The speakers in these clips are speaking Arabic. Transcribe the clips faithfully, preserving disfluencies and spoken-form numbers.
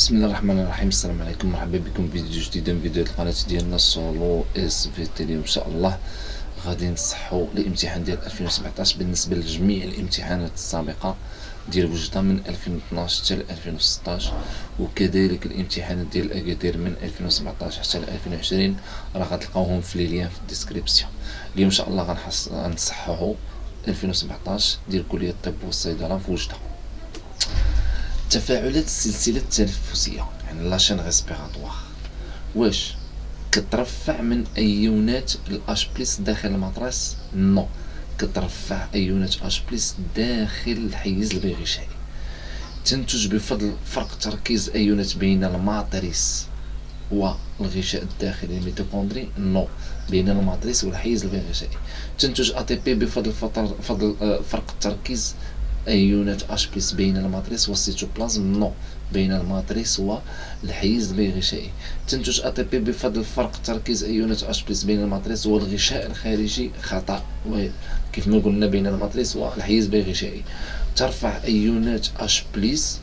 بسم الله الرحمن الرحيم. السلام عليكم، مرحبا بكم في فيديو جديد من فيديوهات القناه ديالنا سولو اس في تي. اليوم ان شاء الله غادي نصحوا الامتحان ديال ألفين وسبعطاش بالنسبه لجميع الامتحانات السابقه ديال وجده من ألفين واثناش حتى ل ألفين وستطاش، وكذلك الامتحانات ديال اكادير من ألفين وسبعطاش حتى ل ألفين وعشرين راه غتلقاوهم في لي ليان في الديسكريبسيون. اليوم ان شاء الله غنحص غنصححوا ألفين وسبعطاش ديال كليه الطب والصيدله في وجده. تفاعلات السلسله التنفسيه يعني لاشين ريسبيراتوار واش كترفع من ايونات الاش بلس داخل المطرس؟ نو، كترفع ايونات اش بلس داخل الحيز البيغشائي. تنتج بفضل فرق تركيز ايونات بين الماتريس والغشاء الداخلي الميتوكوندري؟ نو، بين الماتريس والحيز البيغشائي. تنتج ا تي بي بفضل فضل فرق التركيز ايونات اش بلس بين الماتريس والسيتوبلازم؟ نو، بين الماتريس والحيز البيغشائي. تنتج ا تي بي بفضل فرق تركيز ايونات اش بلس بين الماتريس والغشاء الخارجي؟ خطا، كيف ما قلنا بين الماتريس والحيز البيغشائي. ترفع ايونات اش بلس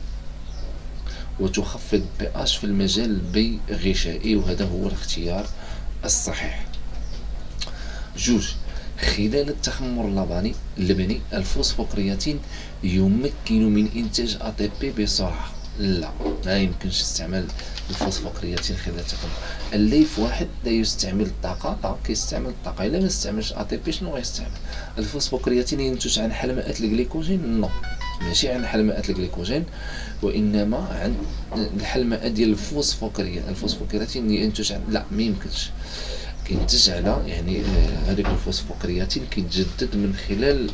وتخفض بي اش في المجال البيغشائي، وهذا هو الاختيار الصحيح. جوج، خلال التخمر اللبني اللبني الفوسفوكرياتين يمكن من انتاج ا تي بي بسرعه؟ لا، ما يمكنش استعمال الفوسفوكرياتين خلال التخمر. الليف واحد لا يستعمل الطاقه، لا كيستعمل الطاقه. الا ما استعملش ا تي بي شنو غيستعمل؟ الفوسفوكرياتين ينتج عن حلمات الجليكوجين؟ نو، ماشي عن حلمات الجليكوجين، وانما عن الحلمات ديال الفوسفوكرياتين. الفوسفوكرياتين ينتج عن، لا ما يمكنش، كينتج على يعني هذاك الفوسفوكرياتين كيتجدد من خلال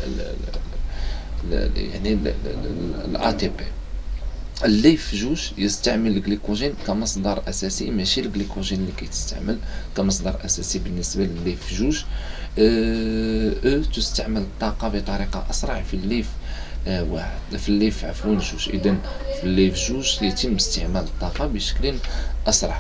يعني الأ تي بي. الليف جوج يستعمل الجليكوجين كمصدر اساسي، ماشي الجليكوجين اللي كيتستعمل كمصدر اساسي بالنسبه للليف جوج. او تستعمل الطاقه بطريقه اسرع في الليف واحد، في الليف عفوا جوج. اذا في الليف جوج يتم استعمال الطاقه بشكل اسرع.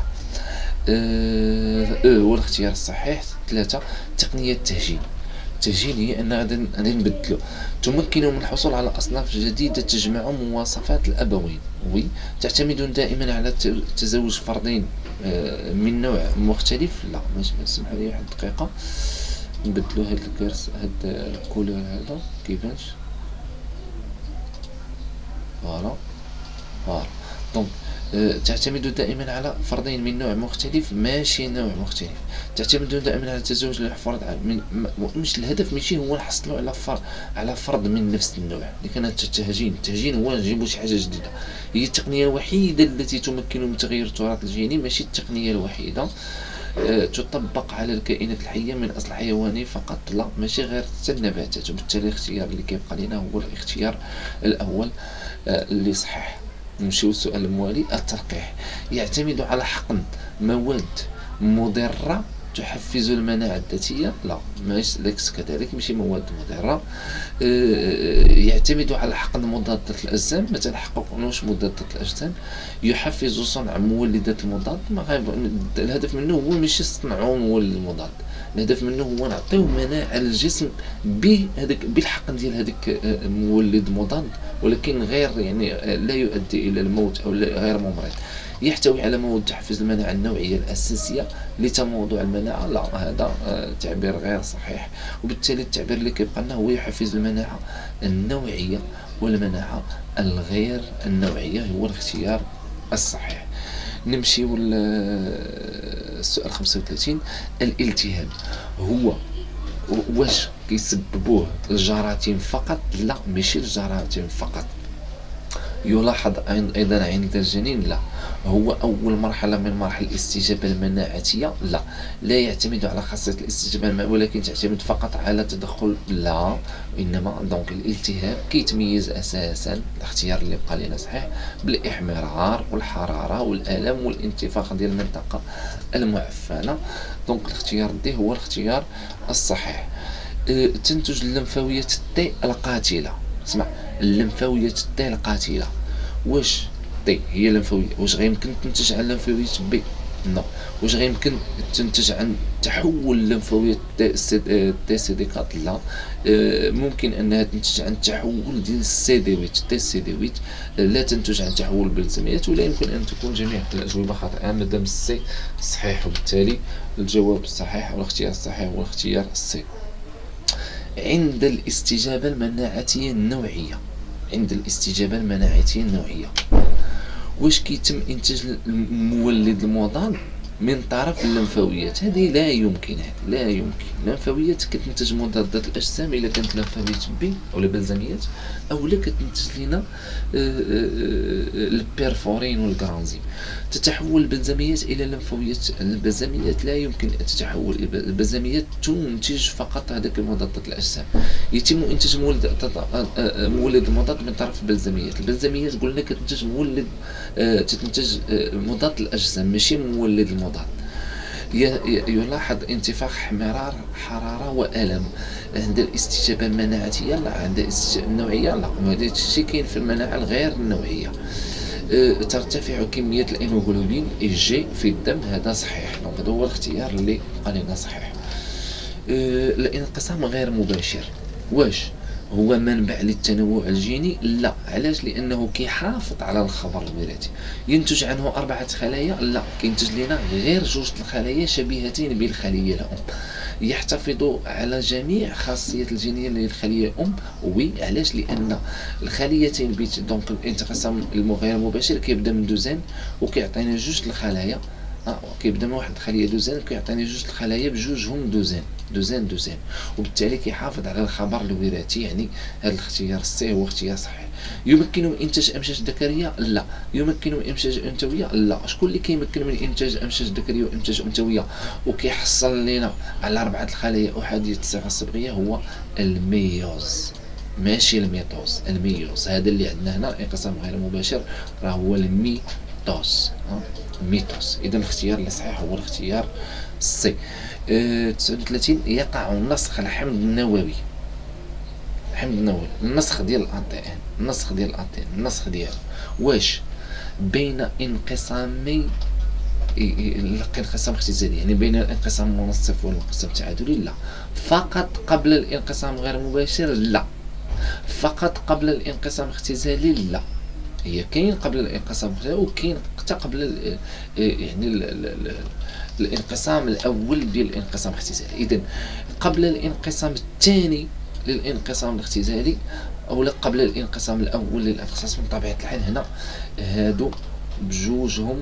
اه هو الاختيار الصحيح. ثلاثة، تقنية التهجين. التهجين هي ان غادي نبدلو. تمكن من الحصول على اصناف جديده تجمع مواصفات الابوين. وي، تعتمد دائما على تزوج فردين من نوع مختلف؟ لا، ماشي. سمحوا لي واحد الدقيقه نبدلو هاد الكرس، هاد الكولور هذا كيفاش. فوالا فوالا. دونك تعتمد دائما على فردين من نوع مختلف، ماشي نوع مختلف. تعتمد دائما على تزوج الفرد من مش الهدف ماشي هو نحصلوا على فرد على فرد من نفس النوع اللي كانت التهجين. التهجين هو نجيبوا شي حاجه جديده. هي التقنيه الوحيده التي تمكن من تغيير التراث الجيني، ماشي التقنيه الوحيده. أه تطبق على الكائنات الحيه من اصل حيواني فقط، لا ماشي غير حتى النباتات. وبالتالي الاختيار اللي كيبقى لنا هو الاختيار الاول أه اللي صحيح. نمشيو للسؤال الموالي. التلقيح يعتمد على حقن مواد مضرة تحفز المناعة الذاتية؟ لا، ماشي ليس كذلك، ماشي مواد مضرة. يعتمد على حقن مضادة الأجسام. ما تنحققوش مضادة الأجسام. يحفز صنع مولدات المضاد. ما الهدف منه هو ماشي صنعوا مولد المضاد، الهدف منه هو نعطيو مناعة للجسم بهذاك بالحقن ديال هذاك مولد مضاد، ولكن غير يعني لا يؤدي الى الموت او غير ممرض. يحتوي على مواد تحفز المناعة النوعية الأساسية لتموضع المناعة؟ لا، هذا تعبير غير صحيح. وبالتالي التعبير اللي كيبقى لنا هو يحفز المناعة النوعية والمناعة الغير النوعية، هو الاختيار الصحيح. نمشيو للسؤال خمسة وثلاثين. الالتهاب هو واش كيسببوه الجراثيم فقط؟ لا، ماشي الجراثيم فقط. يلاحظ ايضا عند الجنين؟ لا. هو اول مرحله من مراحل الاستجابه المناعتيه؟ لا. لا يعتمد على خاصيه الاستجابه المناعيه، ولكن تعتمد فقط على تدخل؟ لا، انما دونك الالتهاب كيتميز اساسا، الاختيار اللي بقى لنا صحيح، بالاحمرار والحراره والالم والانتفاخ ديال المنطقه المعفنه. دونك الاختيار دي هو الاختيار الصحيح. أه تنتج اللمفاويات التي القاتله. اسمع، اللمفاويات التي القاتله، واش تي هي لمفاويه واش غيمكن تنتج على اللمفاويات بي؟ نو. واش غيمكن تنتج عن تحول لنفوية تي سي دي أربعة؟ لا. آه، ممكن انها تنتج عن تحول ديال السي دي ثمانية تي سي دي ثمانية. لا تنتج عن تحول بالبلزميات، ولا يمكن ان تكون جميع الاجوبه خاطئه مادام السي صحيح، وبالتالي الجواب الصحيح والاختيار الصحيح هو الاختيار السي. عند الاستجابه المناعتيه النوعيه، عند الاستجابه المناعتيه النوعيه واش كيتم انتاج المولد المضاد من طرف اللمفاويات؟ هذه لا يمكن، هذه لا يمكن. اللمفاويات كتنتج مضادات الاجسام الا كانت لمفاويات بي او البلزميات، او لا كتنتج لنا البيرفورين والجرانزيم. تتحول البلزميات الى لمفاويات. البلزميات لا يمكن ان تتحول. البلزميات تنتج فقط هذاك مضادات الاجسام. يتم انتاج مولد مولد المضاد من طرف البلزميات. البلزميات قلنا كتنتج مولد تتنتج مضاد الاجسام ماشي مولد المضاد. يلاحظ انتفاخ، احمرار، حراره والم. عند الاستجابه المناعتيه لا، عند الاستجابه النوعيه لا. هذا الشيء كاين في المناعه الغير النوعيه. أه ترتفع كميه الهيموغلوبين اي جي في الدم، هذا صحيح. دونك هذا هو الاختيار اللي قالنا صحيح. أه الانقسام غير مباشر واش هو منبع للتنوع الجيني؟ لا. علاش؟ لانه كيحافظ على الخبر الوراثي. ينتج عنه اربعه خلايا؟ لا، كينتج لنا غير جوج الخلايا شبيهتين بالخليه الام. يحتفظ على جميع خاصيات الجينيه للخليه الام. وي. علاش؟ لان الخليتين بيت دونك الانقسام الغير المباشر كيبدا من دوزان وكيعطينا جوج الخلايا. اه كيبدا من واحد الخليه دوزان وكيعطيني جوج الخلايا بجوجهم دوزان دوزان دوزان، وبالتالي كيحافظ على الخبر الوراثي. يعني هذا الاختيار السي هو اختيار صحيح. يمكن من انتاج امشاج ذكريه؟ لا. يمكن من امشاج انثويه؟ لا. شكون اللي كيمكن من انتاج امشاج ذكريه وامشاج انثويه وكيحصل لنا على اربعه الخلايا احاديه الصيغه الصبغيه؟ هو الميوز ماشي الميتوز. الميوز هذا اللي عندنا هنا انقسام غير مباشر راه هو الميتوز. ميتوس. اذا الاختيار اللي صحيح هو الاختيار سي. أه تسعة وثلاثين يقع نسخ الحمض النووي. الحمض النووي، النسخ ديال الأنتين، النسخ ديال الأنتين، النسخ ديالو واش بين انقسامي الانقسام اختزالي، يعني بين الانقسام المنصف والانقسام التعادلي؟ لا. فقط قبل الانقسام غير مباشر؟ لا. فقط قبل الانقسام الاختزالي؟ لا. هي كاين قبل الانقسام وكاين حتى قبل ال يعني ال ال الانقسام الاول ديال الانقسام الاختزالي. اذا قبل الانقسام الثاني للانقسام الاختزالي او قبل الانقسام الاول للانقسام من طبيعه الحال هنا هادو بجوجهم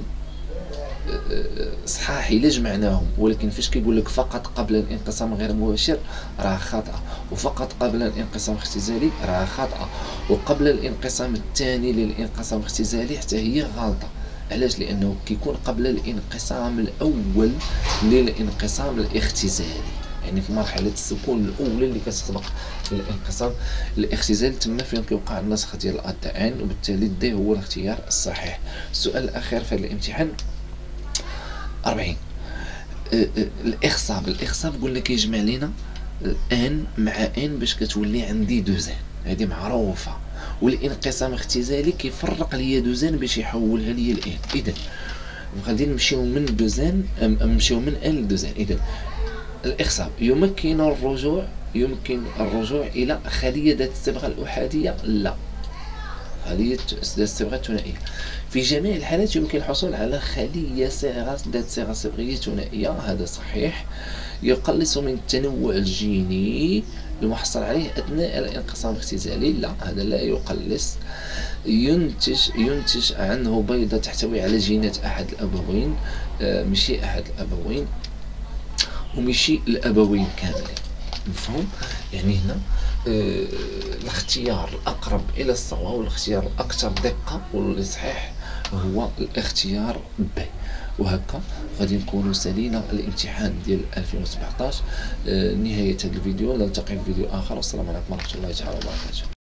صحاح الا جمعناهم، ولكن فاش كيقول لك فقط قبل الانقسام غير مباشر راه خاطئه، وفقط قبل الانقسام الاختزالي راه خاطئه، وقبل الانقسام الثاني للانقسام الاختزالي حتى هي غلطه. علاش؟ لانه كيكون قبل الانقسام الاول للانقسام الاختزالي، يعني في مرحله السكون الاولى اللي كتسبق الانقسام الاختزالي تما فين كيوقع النسخ ديال الأدين، وبالتالي دي هو الاختيار الصحيح. السؤال الاخير في هذا الامتحان أربعين. أه أه الاخصاب. الاخصاب قلنا كيجمع لينا ان مع ان باش كتولي عندي دوزان، هذه معروفه. والانقسام الاختزالي كيفرق ليا دوزان باش يحولها ليا لان. اذا غادي نمشيو من دوزان نمشيو من ان لدوزان. اذا الاخصاب يمكن الرجوع يمكن الرجوع الى خليه ذات الصبغه الاحاديه؟ لا. خليه ذات الصبغه الثنائيه. في جميع الحالات يمكن الحصول على خليه صيغه ذات صيغه صبغيه ثنائيه، هذا صحيح. يقلص من التنوع الجيني المحصل عليه اثناء الانقسام الاختزالي؟ لا، هذا لا يقلص. ينتج ينتج عنه بيضه تحتوي على جينات احد الابوين، آه ماشي احد الابوين وماشي الابوين كاملين. مفهوم؟ يعني هنا آه الاختيار الاقرب الى الصواب والاختيار الاكثر دقه والصحيح هو الاختيار ب. وهكا غادي نكونوا سالينا الامتحان ديال ألفين وسبعطاش. آه نهايه هذا الفيديو، نلتقي في فيديو اخر، والسلام عليكم ورحمه الله تعالى وبركاته.